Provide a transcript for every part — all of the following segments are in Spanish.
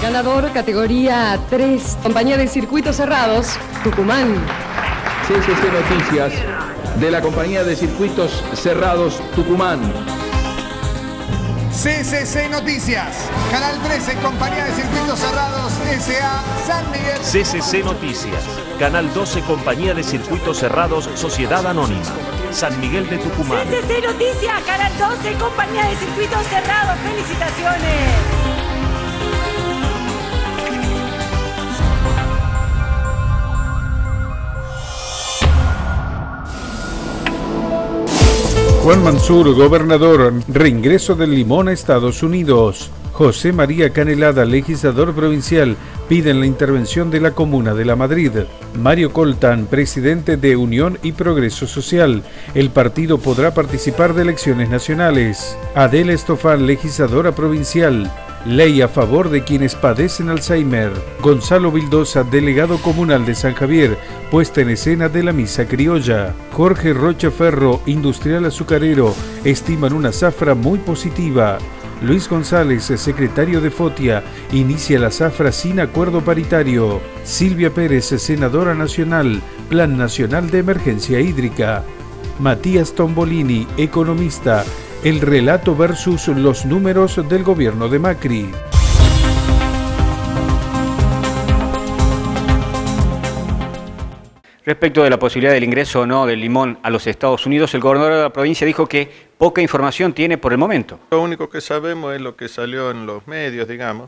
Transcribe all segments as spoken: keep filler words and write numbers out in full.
Ganador categoría tres, Compañía de Circuitos Cerrados, Tucumán. C C C Noticias de la Compañía de Circuitos Cerrados, Tucumán. C C C Noticias, Canal trece, Compañía de Circuitos Cerrados, S A San Miguel. C C C Noticias, Canal doce, Compañía de Circuitos Cerrados, Sociedad Anónima, San Miguel de Tucumán. C C C Noticias, Canal doce, Compañía de Circuitos Cerrados, felicitaciones. Juan Mansur, gobernador, reingreso del limón a Estados Unidos. José María Canelada, legislador provincial, piden la intervención de la Comuna de La Madrid. Mario Coltán, presidente de Unión y Progreso Social. El partido podrá participar de elecciones nacionales. Adela Estofán, legisladora provincial. Ley a favor de quienes padecen Alzheimer. Gonzalo Vildosa, delegado comunal de San Javier, puesta en escena de la misa criolla. Jorge Rocha Ferro, industrial azucarero, estiman una zafra muy positiva. Luis González, secretario de Fotia, inicia la zafra sin acuerdo paritario. Silvia Pérez, senadora nacional, Plan Nacional de Emergencia Hídrica. Matías Tombolini, economista, el relato versus los números del gobierno de Macri. Respecto de la posibilidad del ingreso o no del limón a los Estados Unidos, el gobernador de la provincia dijo que poca información tiene por el momento. Lo único que sabemos es lo que salió en los medios, digamos,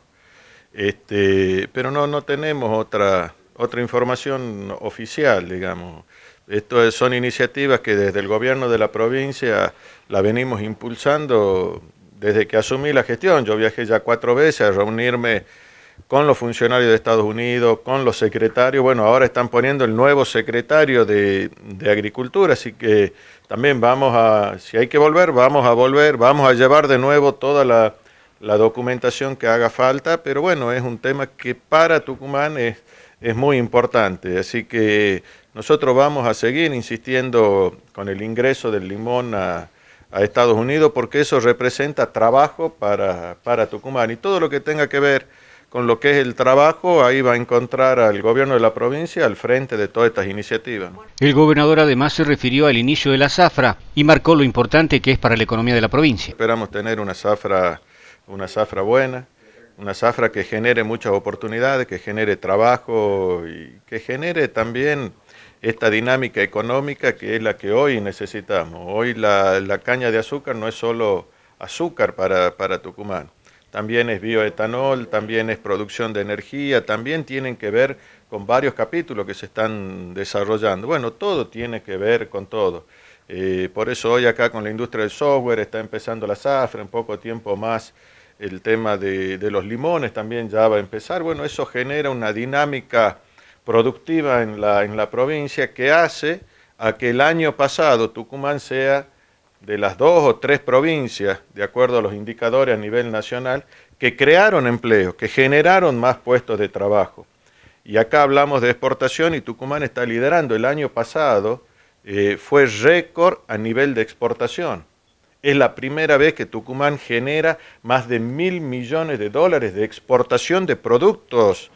este, pero no, no tenemos otra, otra información oficial, digamos. Esto son iniciativas que desde el gobierno de la provincia la venimos impulsando desde que asumí la gestión. Yo viajé ya cuatro veces a reunirme con los funcionarios de Estados Unidos, con los secretarios. Bueno, ahora están poniendo el nuevo secretario de, de Agricultura, así que también vamos a, si hay que volver, vamos a volver, vamos a llevar de nuevo toda la, la documentación que haga falta, pero bueno, es un tema que para Tucumán es, es muy importante, así que nosotros vamos a seguir insistiendo con el ingreso del limón a, a Estados Unidos, porque eso representa trabajo para, para Tucumán, y todo lo que tenga que ver con lo que es el trabajo, ahí va a encontrar al gobierno de la provincia al frente de todas estas iniciativas. El gobernador además se refirió al inicio de la zafra y marcó lo importante que es para la economía de la provincia. Esperamos tener una zafra, una zafra buena, una zafra que genere muchas oportunidades, que genere trabajo y que genere también esta dinámica económica que es la que hoy necesitamos. Hoy la, la caña de azúcar no es solo azúcar para, para Tucumán. También es bioetanol, también es producción de energía, también tienen que ver con varios capítulos que se están desarrollando. Bueno, todo tiene que ver con todo. Eh, por eso hoy acá con la industria del software está empezando la zafra, en poco tiempo más el tema de, de los limones también ya va a empezar. Bueno, eso genera una dinámica productiva en la, en la provincia que hace a que el año pasado Tucumán sea de las dos o tres provincias, de acuerdo a los indicadores a nivel nacional, que crearon empleo, que generaron más puestos de trabajo. Y acá hablamos de exportación y Tucumán está liderando. El año pasado eh, fue récord a nivel de exportación. Es la primera vez que Tucumán genera más de mil millones de dólares de exportación de productos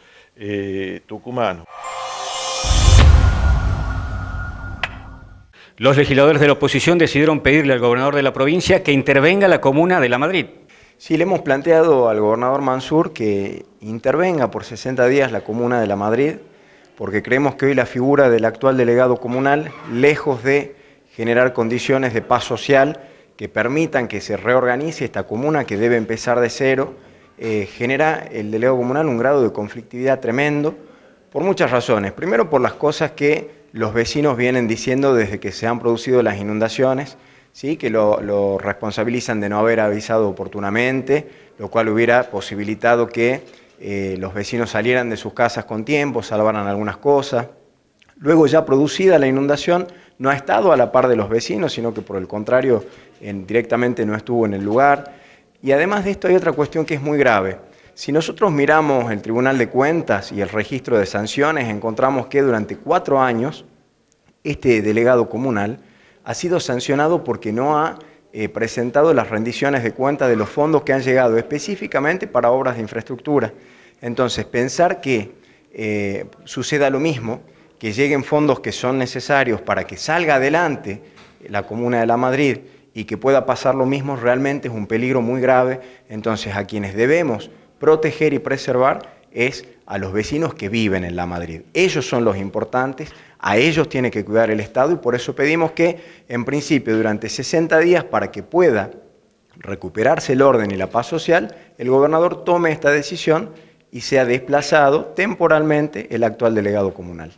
eh, tucumanos. Los legisladores de la oposición decidieron pedirle al gobernador de la provincia que intervenga la Comuna de La Madrid. Sí, le hemos planteado al gobernador Mansur que intervenga por sesenta días la Comuna de La Madrid, porque creemos que hoy la figura del actual delegado comunal, lejos de generar condiciones de paz social que permitan que se reorganice esta comuna que debe empezar de cero, eh, genera el delegado comunal un grado de conflictividad tremendo, por muchas razones. Primero, por las cosas que los vecinos vienen diciendo desde que se han producido las inundaciones, ¿sí? Que lo, lo responsabilizan de no haber avisado oportunamente, lo cual hubiera posibilitado que eh, los vecinos salieran de sus casas con tiempo, salvaran algunas cosas. Luego, ya producida la inundación, no ha estado a la par de los vecinos, sino que por el contrario, en, directamente no estuvo en el lugar. Y además de esto hay otra cuestión que es muy grave. Si nosotros miramos el Tribunal de Cuentas y el registro de sanciones, encontramos que durante cuatro años este delegado comunal ha sido sancionado porque no ha eh, presentado las rendiciones de cuentas de los fondos que han llegado específicamente para obras de infraestructura. Entonces, pensar que eh, suceda lo mismo, que lleguen fondos que son necesarios para que salga adelante la Comuna de La Madrid y que pueda pasar lo mismo, realmente es un peligro muy grave. Entonces, a quienes debemos proteger y preservar es a los vecinos que viven en La Madrid. Ellos son los importantes, a ellos tiene que cuidar el Estado y por eso pedimos que, en principio, durante sesenta días, para que pueda recuperarse el orden y la paz social, el gobernador tome esta decisión y sea desplazado temporalmente el actual delegado comunal.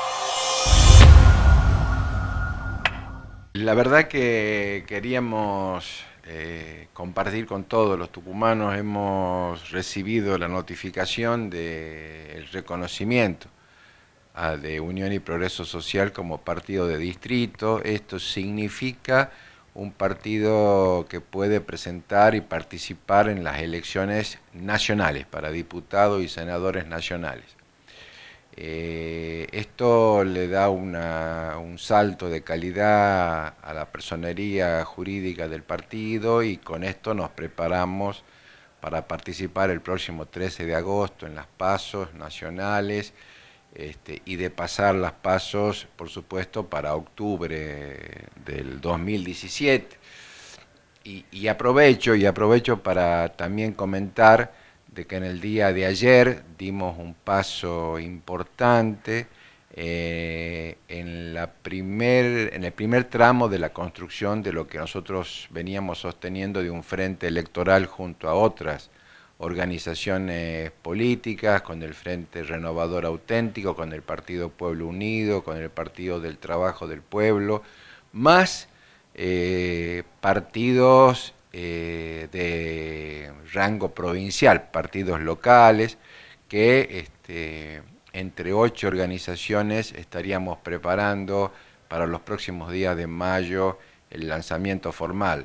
La verdad que queríamos eh, compartir con todos los tucumanos. Hemos recibido la notificación del reconocimiento a, de Unión y Progreso Social como partido de distrito. Esto significa un partido que puede presentar y participar en las elecciones nacionales para diputados y senadores nacionales. Eh, esto le da una, un salto de calidad a la personería jurídica del partido y con esto nos preparamos para participar el próximo trece de agosto en las pasos nacionales este, y de pasar las pasos, por supuesto, para octubre del dos mil diecisiete. Y, y aprovecho, y aprovecho para también comentar de que en el día de ayer dimos un paso importante eh, en, la primer, en el primer tramo de la construcción de lo que nosotros veníamos sosteniendo de un frente electoral junto a otras organizaciones políticas, con el Frente Renovador Auténtico, con el Partido Pueblo Unido, con el Partido del Trabajo del Pueblo, más eh, partidos Eh, de rango provincial, partidos locales, que este, entre ocho organizaciones estaríamos preparando para los próximos días de mayo el lanzamiento formal.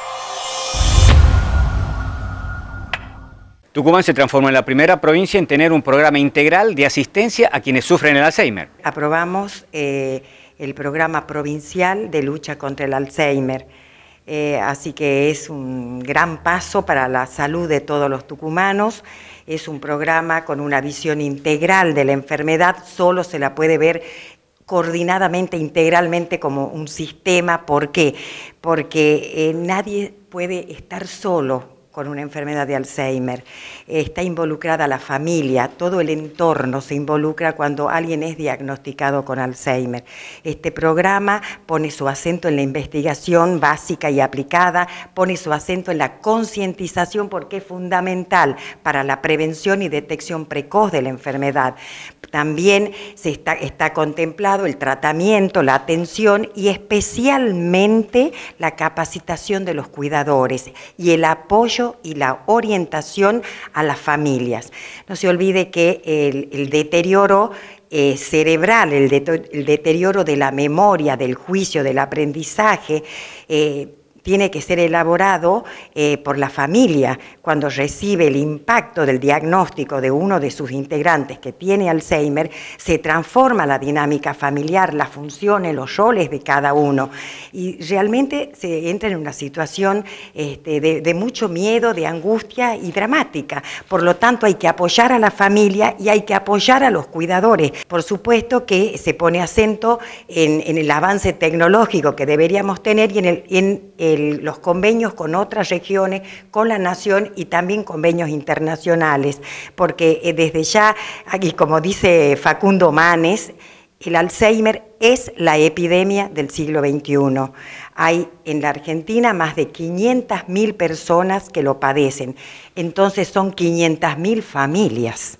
Tucumán se transformó en la primera provincia en tener un programa integral de asistencia a quienes sufren el Alzheimer. Aprobamos eh, el programa provincial de lucha contra el Alzheimer. Eh, así que es un gran paso para la salud de todos los tucumanos. Es un programa con una visión integral de la enfermedad, solo se la puede ver coordinadamente, integralmente como un sistema. ¿Por qué? Porque eh, nadie puede estar solo con una enfermedad de Alzheimer. Está involucrada la familia, todo el entorno se involucra cuando alguien es diagnosticado con Alzheimer. Este programa pone su acento en la investigación básica y aplicada, pone su acento en la concientización porque es fundamental para la prevención y detección precoz de la enfermedad. También se está, está contemplado el tratamiento, la atención y especialmente la capacitación de los cuidadores y el apoyo y la orientación a las familias. No se olvide que el, el deterioro eh, cerebral, el, de, el deterioro de la memoria, del juicio, del aprendizaje, eh, tiene que ser elaborado eh, por la familia cuando recibe el impacto del diagnóstico de uno de sus integrantes que tiene Alzheimer. Se transforma la dinámica familiar, las funciones, los roles de cada uno y realmente se entra en una situación este, de, de mucho miedo, de angustia y dramática. Por lo tanto, hay que apoyar a la familia y hay que apoyar a los cuidadores. Por supuesto que se pone acento en, en el avance tecnológico que deberíamos tener y en el, en el El, los convenios con otras regiones, con la nación y también convenios internacionales, porque eh, desde ya, aquí como dice Facundo Manes, el Alzheimer es la epidemia del siglo veintiuno. Hay en la Argentina más de quinientas mil personas que lo padecen, entonces son quinientas mil familias.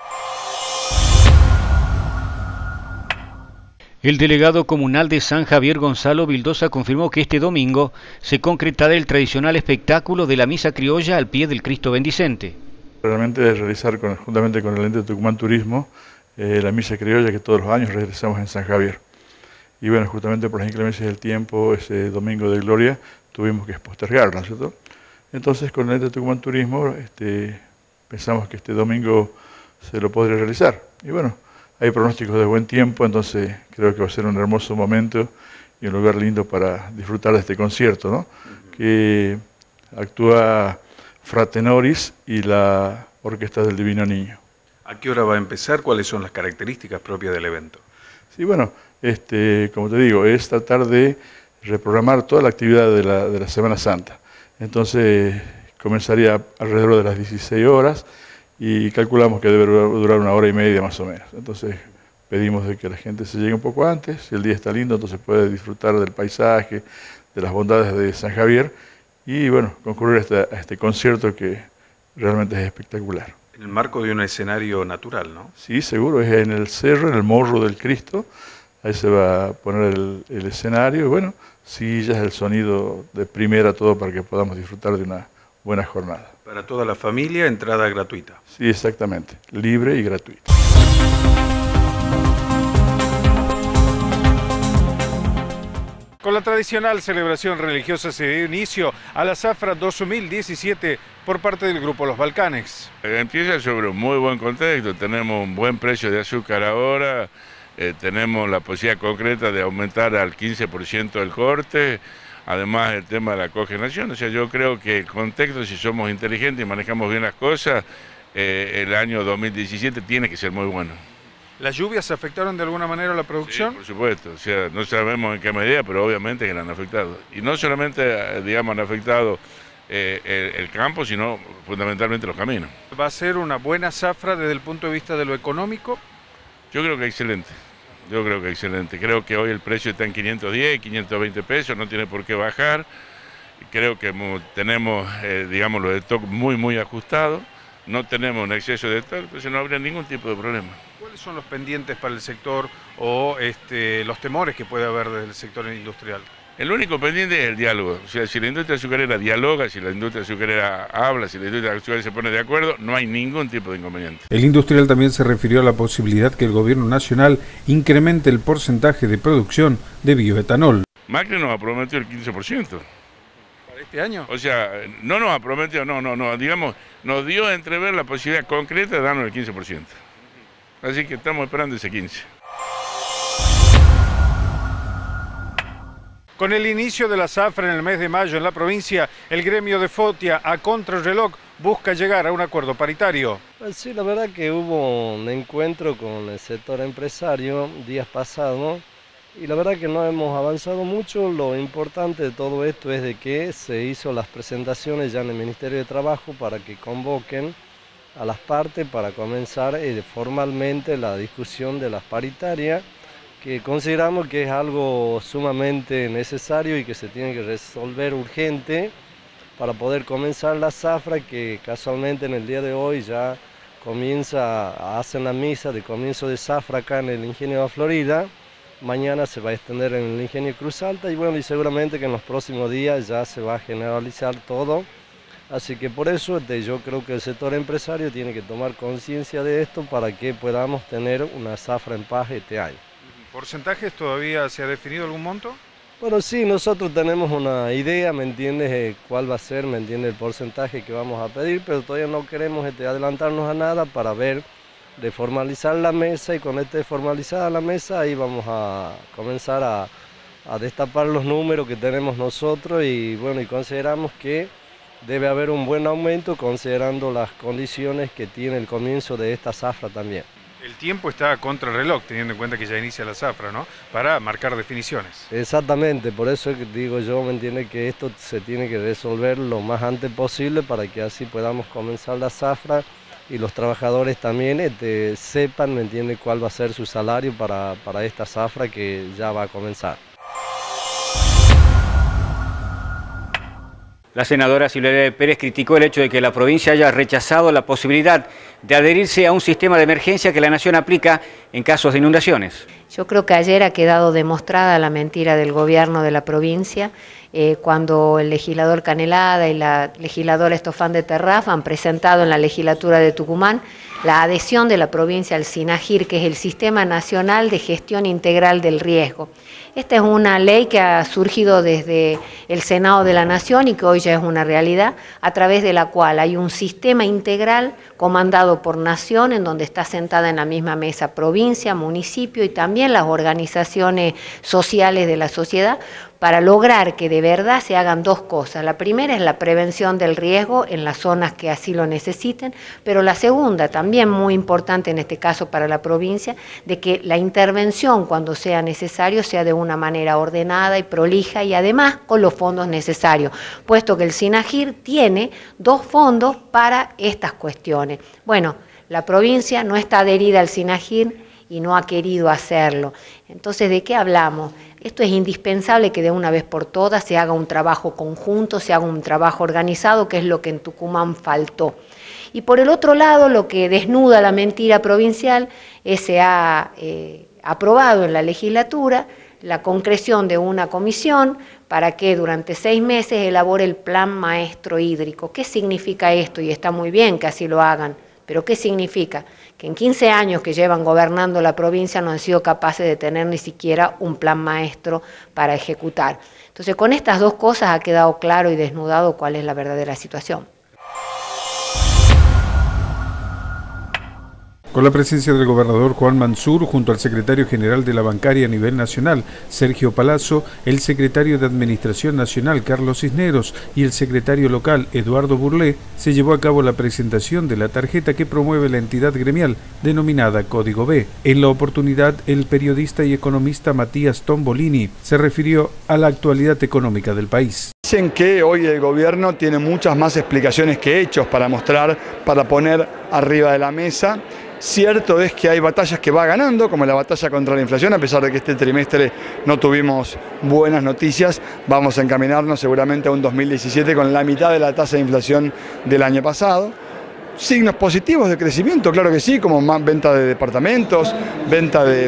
El delegado comunal de San Javier, Gonzalo Vildosa, confirmó que este domingo se concretará el tradicional espectáculo de la misa criolla al pie del Cristo Bendicente. Realmente realizar con, juntamente con el ente de Tucumán Turismo eh, la misa criolla que todos los años realizamos en San Javier. Y bueno, justamente por las inclemencias del tiempo, ese domingo de gloria, tuvimos que postergarlo, ¿no es cierto? Entonces con el ente de Tucumán Turismo este, pensamos que este domingo se lo podría realizar. Y bueno, hay pronósticos de buen tiempo, entonces creo que va a ser un hermoso momento y un lugar lindo para disfrutar de este concierto, ¿no? Uh-huh. Que actúa Fratenoris y la Orquesta del Divino Niño. ¿A qué hora va a empezar? ¿Cuáles son las características propias del evento? Sí, bueno, este, como te digo, es tratar de reprogramar toda la actividad de la, de la Semana Santa. Entonces, comenzaría alrededor de las dieciséis horas y calculamos que debe durar una hora y media más o menos. Entonces, pedimos de que la gente se llegue un poco antes, si el día está lindo, entonces puede disfrutar del paisaje, de las bondades de San Javier y, bueno, concurrir a este, a este concierto que realmente es espectacular. En el marco de un escenario natural, ¿no? Sí, seguro, es en el cerro, en el Morro del Cristo, ahí se va a poner el, el escenario, y bueno, sillas, el sonido de primera, todo para que podamos disfrutar de una buena jornada. Para toda la familia, entrada gratuita. Sí, exactamente, libre y gratuita. Con la tradicional celebración religiosa se dio inicio a la Zafra dos mil diecisiete por parte del Grupo Los Balcanes. Empieza sobre un muy buen contexto, tenemos un buen precio de azúcar ahora, eh, tenemos la posibilidad concreta de aumentar al quince por ciento el corte, además el tema de la cogeneración, o sea, yo creo que el contexto, si somos inteligentes y manejamos bien las cosas, eh, el año dos mil diecisiete tiene que ser muy bueno. ¿Las lluvias afectaron de alguna manera la producción? Sí, por supuesto, o sea, no sabemos en qué medida, pero obviamente que la han afectado. Y no solamente, digamos, han afectado eh, el, el campo, sino fundamentalmente los caminos. ¿Va a ser una buena zafra desde el punto de vista de lo económico? Yo creo que excelente, yo creo que excelente. Creo que hoy el precio está en quinientos diez, quinientos veinte pesos, no tiene por qué bajar. Creo que tenemos, eh, digamos, los stock muy, muy ajustados. No tenemos un exceso de stock, entonces no habría ningún tipo de problema. ¿Cuáles son los pendientes para el sector o este, los temores que puede haber desde el sector industrial? El único pendiente es el diálogo. O sea, si la industria azucarera dialoga, si la industria azucarera habla, si la industria azucarera se pone de acuerdo, no hay ningún tipo de inconveniente. El industrial también se refirió a la posibilidad que el gobierno nacional incremente el porcentaje de producción de bioetanol. Macri nos ha prometido el quince por ciento. ¿Este año? O sea, no nos ha prometido, no, no, no, digamos, nos dio a entrever la posibilidad concreta de darnos el quince por ciento. Así que estamos esperando ese quince. Con el inicio de la zafra en el mes de mayo en la provincia, el gremio de Fotia a contrarreloj busca llegar a un acuerdo paritario. Pues sí, la verdad que hubo un encuentro con el sector empresario días pasados y la verdad que no hemos avanzado mucho. Lo importante de todo esto es de que se hizo las presentaciones ya en el Ministerio de Trabajo para que convoquen a las partes para comenzar eh, formalmente la discusión de las paritarias, que consideramos que es algo sumamente necesario y que se tiene que resolver urgente para poder comenzar la zafra, que casualmente en el día de hoy ya comienza, hacen la misa de comienzo de zafra acá en el Ingenio de la Florida, mañana se va a extender en el Ingenio Cruz Alta y bueno, y seguramente que en los próximos días ya se va a generalizar todo. Así que por eso este, yo creo que el sector empresario tiene que tomar conciencia de esto para que podamos tener una zafra en paz este año. ¿Porcentajes todavía se ha definido algún monto? Bueno, sí, nosotros tenemos una idea, ¿me entiendes? Eh, cuál va a ser, ¿me entiendes? El porcentaje que vamos a pedir, pero todavía no queremos este, adelantarnos a nada para ver de formalizar la mesa y con este formalizada la mesa ahí vamos a comenzar a, a destapar los números que tenemos nosotros y bueno, y consideramos que debe haber un buen aumento considerando las condiciones que tiene el comienzo de esta zafra también. El tiempo está a contrarreloj, teniendo en cuenta que ya inicia la zafra, ¿no? Para marcar definiciones. Exactamente, por eso digo yo, me entiende que esto se tiene que resolver lo más antes posible para que así podamos comenzar la zafra y los trabajadores también este, sepan, me entiende, cuál va a ser su salario para, para esta zafra que ya va a comenzar. La senadora Silvia Pérez criticó el hecho de que la provincia haya rechazado la posibilidad de adherirse a un sistema de emergencia que la Nación aplica en casos de inundaciones. Yo creo que ayer ha quedado demostrada la mentira del gobierno de la provincia, eh, cuando el legislador Canelada y la legisladora Estofán de Terraf han presentado en la legislatura de Tucumán la adhesión de la provincia al SINAGIR, que es el Sistema Nacional de Gestión Integral del Riesgo. Esta es una ley que ha surgido desde el Senado de la Nación y que hoy ya es una realidad, a través de la cual hay un sistema integral comandado por Nación, en donde está sentada en la misma mesa provincia, municipio y también las organizaciones sociales de la sociedad, para lograr que de verdad se hagan dos cosas. La primera es la prevención del riesgo en las zonas que así lo necesiten, pero la segunda, también muy importante en este caso para la provincia, de que la intervención cuando sea necesario sea de una manera ordenada y prolija y además con los fondos necesarios, puesto que el SINAGIR tiene dos fondos para estas cuestiones. Bueno, la provincia no está adherida al SINAGIR y no ha querido hacerlo. Entonces, ¿de qué hablamos? Esto es indispensable que de una vez por todas se haga un trabajo conjunto, se haga un trabajo organizado, que es lo que en Tucumán faltó. Y por el otro lado, lo que desnuda la mentira provincial es se ha eh, aprobado en la legislatura la concreción de una comisión para que durante seis meses elabore el plan maestro hídrico. ¿Qué significa esto? Y está muy bien que así lo hagan, pero ¿qué significa? Que en quince años que llevan gobernando la provincia no han sido capaces de tener ni siquiera un plan maestro para ejecutar. Entonces, con estas dos cosas ha quedado claro y desnudado cuál es la verdadera situación. Con la presencia del gobernador Juan Mansur junto al secretario general de la bancaria a nivel nacional, Sergio Palazzo, el secretario de Administración Nacional, Carlos Cisneros, y el secretario local, Eduardo Burlé, se llevó a cabo la presentación de la tarjeta que promueve la entidad gremial, denominada Código B. En la oportunidad, el periodista y economista Matías Tombolini se refirió a la actualidad económica del país. Dicen que hoy el gobierno tiene muchas más explicaciones que hechos para mostrar, para poner arriba de la mesa. Cierto es que hay batallas que va ganando, como la batalla contra la inflación, a pesar de que este trimestre no tuvimos buenas noticias, vamos a encaminarnos seguramente a un dos mil diecisiete con la mitad de la tasa de inflación del año pasado. Signos positivos de crecimiento, claro que sí, como más venta de departamentos, venta de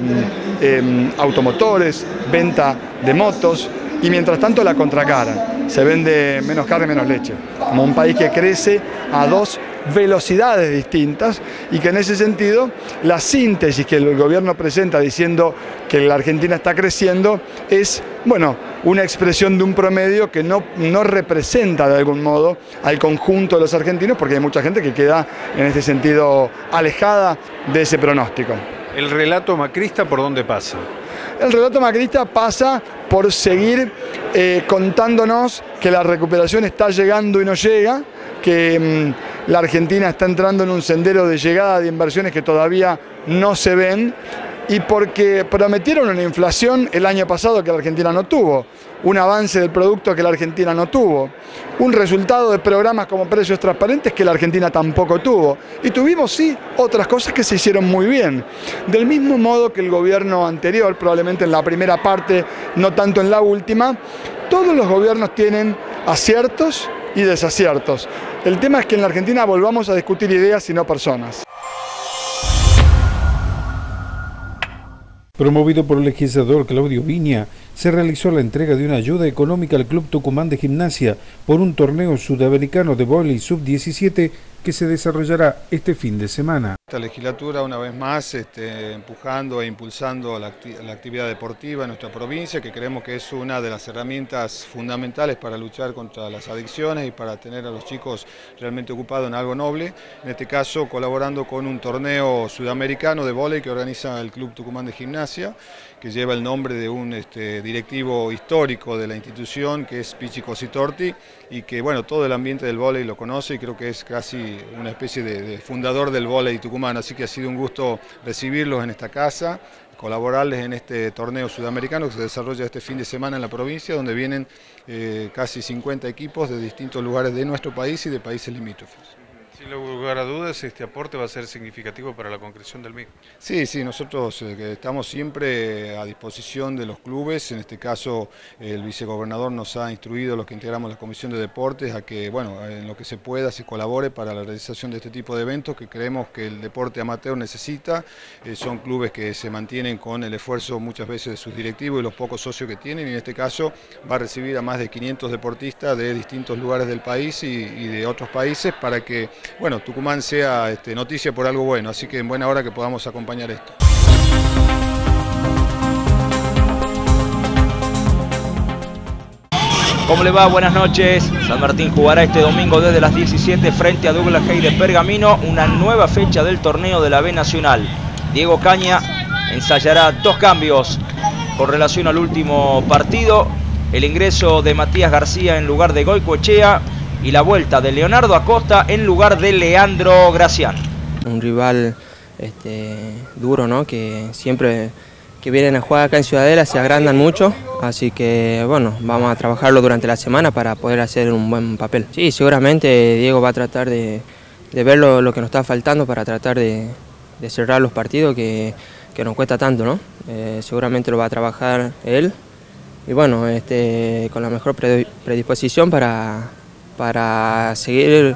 eh, automotores, venta de motos, y mientras tanto la contracara, se vende menos carne, menos leche, como un país que crece a dos velocidades distintas y que en ese sentido la síntesis que el gobierno presenta diciendo que la Argentina está creciendo es, bueno, una expresión de un promedio que no, no representa de algún modo al conjunto de los argentinos, porque hay mucha gente que queda en este sentido alejada de ese pronóstico. ¿El relato macrista por dónde pasa? El relato macrista pasa por seguir eh, contándonos que la recuperación está llegando y no llega, que mmm, la Argentina está entrando en un sendero de llegada de inversiones que todavía no se ven, y porque prometieron una inflación el año pasado que la Argentina no tuvo, un avance del producto que la Argentina no tuvo, un resultado de programas como precios transparentes que la Argentina tampoco tuvo, y tuvimos sí otras cosas que se hicieron muy bien, del mismo modo que el gobierno anterior, probablemente en la primera parte, no tanto en la última. Todos los gobiernos tienen aciertos y desaciertos. El tema es que en la Argentina volvamos a discutir ideas y no personas. Promovido por el legislador Claudio Viña, se realizó la entrega de una ayuda económica al Club Tucumán de Gimnasia por un torneo sudamericano de vóley sub diecisiete que se desarrollará este fin de semana. Esta legislatura, una vez más, este, empujando e impulsando la, acti la actividad deportiva en nuestra provincia, que creemos que es una de las herramientas fundamentales para luchar contra las adicciones y para tener a los chicos realmente ocupados en algo noble. En este caso, colaborando con un torneo sudamericano de vóley que organiza el Club Tucumán de Gimnasia, que lleva el nombre de un este, directivo histórico de la institución, que es Pichi Cositorti, y que bueno, todo el ambiente del vóley lo conoce y creo que es casi una especie de, de fundador del vóley tucumano, así que ha sido un gusto recibirlos en esta casa, colaborarles en este torneo sudamericano que se desarrolla este fin de semana en la provincia, donde vienen eh, casi cincuenta equipos de distintos lugares de nuestro país y de países limítrofes. Sin lugar a dudas, este aporte va a ser significativo para la concreción del M I C. Sí, sí, nosotros eh, estamos siempre a disposición de los clubes. En este caso, el vicegobernador nos ha instruido, los que integramos la Comisión de Deportes, a que, bueno, en lo que se pueda se colabore para la realización de este tipo de eventos que creemos que el deporte amateur necesita. Eh, son clubes que se mantienen con el esfuerzo muchas veces de sus directivos y los pocos socios que tienen, y en este caso va a recibir a más de quinientos deportistas de distintos lugares del país y, y de otros países para que, bueno, Tucumán sea este, noticia por algo bueno, así que en buena hora que podamos acompañar esto. ¿Cómo le va? Buenas noches. San Martín jugará este domingo desde las diecisiete frente a Douglas Haig de Pergamino, una nueva fecha del torneo de la B Nacional. Diego Caña ensayará dos cambios con relación al último partido. el ingreso de Matías García en lugar de Goicoechea y la vuelta de Leonardo Acosta en lugar de Leandro Gracián. Un rival este, duro, ¿no? Que siempre que vienen a jugar acá en Ciudadela se agrandan mucho, así que bueno, vamos a trabajarlo durante la semana para poder hacer un buen papel. Sí, seguramente Diego va a tratar de, de ver lo, lo que nos está faltando para tratar de, de cerrar los partidos que, que nos cuesta tanto, ¿no? Eh, seguramente lo va a trabajar él y bueno, este, con la mejor predisposición para, para seguir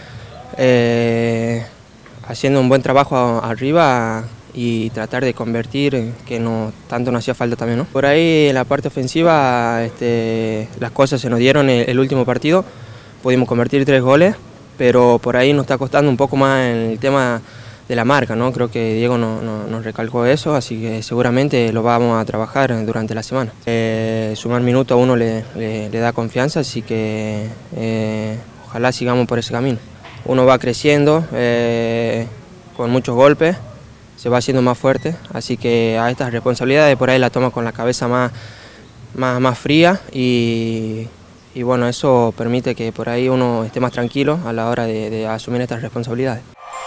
eh, haciendo un buen trabajo arriba y tratar de convertir, que no tanto nos hacía falta también, ¿no? Por ahí en la parte ofensiva este, las cosas se nos dieron el, el último partido, pudimos convertir tres goles, pero por ahí nos está costando un poco más en el tema de la marca, ¿no? Creo que Diego no, no, nos recalcó eso, así que seguramente lo vamos a trabajar durante la semana. Eh, sumar minutos a uno le, le, le da confianza, así que eh, ojalá sigamos por ese camino. Uno va creciendo eh, con muchos golpes, se va haciendo más fuerte, así que a estas responsabilidades por ahí la toma con la cabeza más, más, más fría y, y bueno, eso permite que por ahí uno esté más tranquilo a la hora de, de asumir estas responsabilidades.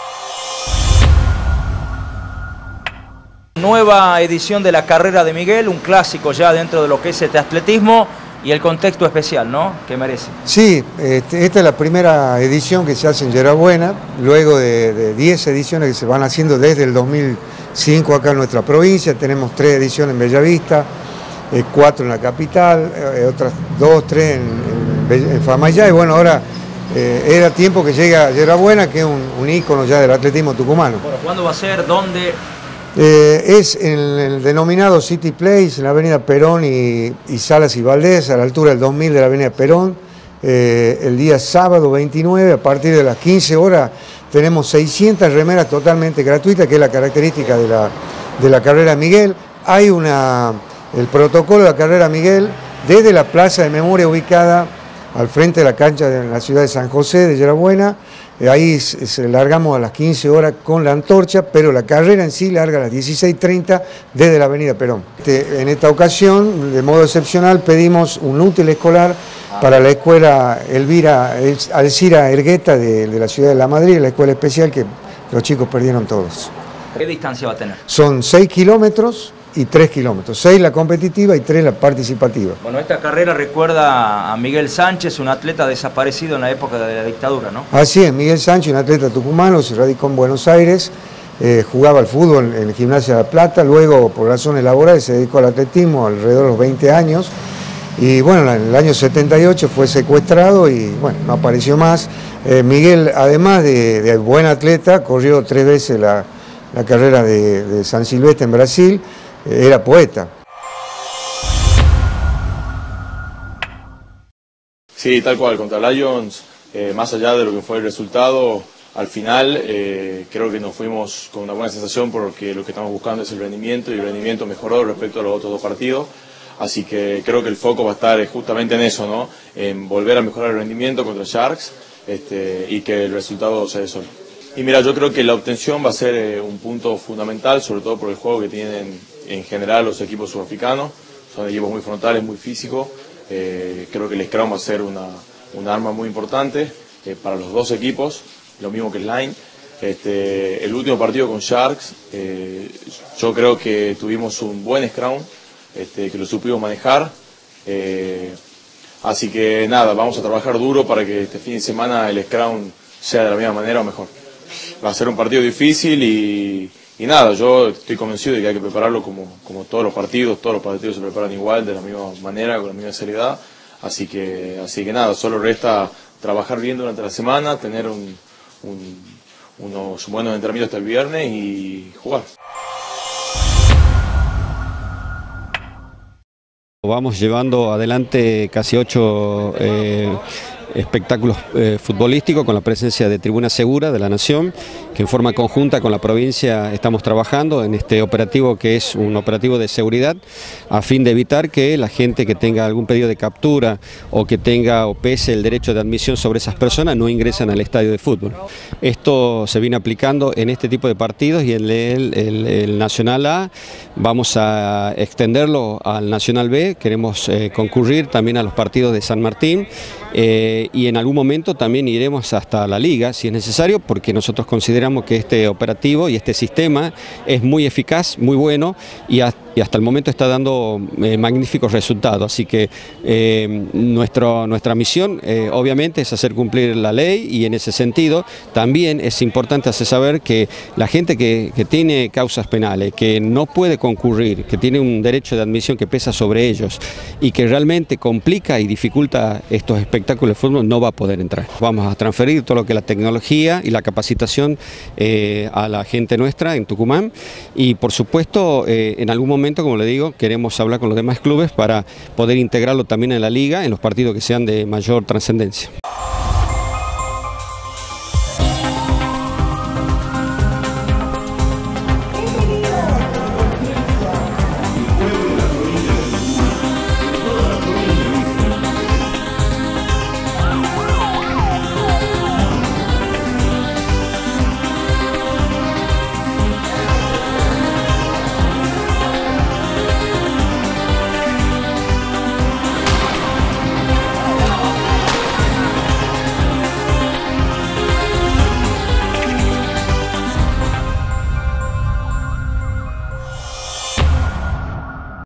Nueva edición de la carrera de Miguel, un clásico ya dentro de lo que es este atletismo y el contexto especial, ¿no?, que merece. Sí, este, esta es la primera edición que se hace en Yerabuena, luego de diez ediciones que se van haciendo desde el dos mil cinco acá en nuestra provincia. Tenemos tres ediciones en Bellavista, eh, cuatro en la capital, eh, otras dos, tres en, en, en Famayá, y bueno, ahora eh, era tiempo que llegue a Yerabuena, que es un, un ícono ya del atletismo tucumano. Bueno, ¿cuándo va a ser? ¿Dónde? Eh, es en el denominado City Place, en la avenida Perón y, y Salas y Valdés, a la altura del dos mil de la avenida Perón, eh, el día sábado veintinueve, a partir de las quince horas, tenemos seiscientas remeras totalmente gratuitas, que es la característica de la, de la carrera Miguel. Hay una, el protocolo de la carrera Miguel, desde la plaza de memoria ubicada al frente de la cancha de la ciudad de San José de Yerabuena. Ahí se largamos a las quince horas con la antorcha, pero la carrera en sí larga a las dieciséis treinta desde la avenida Perón. En esta ocasión, de modo excepcional, pedimos un útil escolar para la escuela Elvira Alcira Ergueta de, de la ciudad de La Madrid, la escuela especial que los chicos perdieron todos. ¿Qué distancia va a tener? Son seis kilómetros y tres kilómetros, seis la competitiva y tres la participativa. Bueno, esta carrera recuerda a Miguel Sánchez, un atleta desaparecido en la época de la dictadura, ¿no? Así es, Miguel Sánchez, un atleta tucumano, se radicó en Buenos Aires, eh, jugaba al fútbol en el Gimnasia de La Plata, luego por razones laborales se dedicó al atletismo alrededor de los veinte años, y bueno, en el año setenta y ocho fue secuestrado y bueno, no apareció más. Eh, Miguel, además de, de buen atleta, corrió tres veces la, la carrera de, de San Silvestre en Brasil. Era poeta. Sí, tal cual, contra Lions, eh, más allá de lo que fue el resultado, al final eh, creo que nos fuimos con una buena sensación porque lo que estamos buscando es el rendimiento y el rendimiento mejoró respecto a los otros dos partidos, así que creo que el foco va a estar justamente en eso, ¿no? En volver a mejorar el rendimiento contra Sharks este, y que el resultado se dé solo. Y mira, yo creo que la obtención va a ser eh, un punto fundamental, sobre todo por el juego que tienen en general los equipos sudafricanos. Son equipos muy frontales, muy físicos. Eh, creo que el Scrum va a ser una, una arma muy importante eh, para los dos equipos, lo mismo que el Line. Este, el último partido con Sharks, eh, yo creo que tuvimos un buen Scrum, este, que lo supimos manejar. Eh, así que nada, vamos a trabajar duro para que este fin de semana el Scrum sea de la misma manera o mejor. Va a ser un partido difícil y, y nada, yo estoy convencido de que hay que prepararlo como, como todos los partidos, todos los partidos se preparan igual, de la misma manera, con la misma seriedad, así que, así que nada, solo resta trabajar bien durante la semana, tener un, un, unos buenos entrenamientos hasta el viernes y jugar. Vamos llevando adelante casi ocho eh, espectáculos eh, futbolísticos con la presencia de Tribuna Segura de la Nación, que en forma conjunta con la provincia estamos trabajando en este operativo que es un operativo de seguridad a fin de evitar que la gente que tenga algún pedido de captura o que tenga o pese el derecho de admisión sobre esas personas no ingresen al estadio de fútbol. Esto se viene aplicando en este tipo de partidos y en el, el, el Nacional A vamos a extenderlo al Nacional B, queremos eh, concurrir también a los partidos de San Martín eh, y en algún momento también iremos hasta la Liga si es necesario, porque nosotros consideramos que este operativo y este sistema es muy eficaz, muy bueno y hasta y hasta el momento está dando eh, magníficos resultados, así que eh, nuestro, nuestra misión eh, obviamente es hacer cumplir la ley y en ese sentido también es importante hacer saber que la gente que, que tiene causas penales, que no puede concurrir, que tiene un derecho de admisión que pesa sobre ellos y que realmente complica y dificulta estos espectáculos de fútbol, no va a poder entrar. Vamos a transferir todo lo que es la tecnología y la capacitación eh, a la gente nuestra en Tucumán y por supuesto eh, en algún momento, como le digo, queremos hablar con los demás clubes para poder integrarlo también en la liga, en los partidos que sean de mayor trascendencia.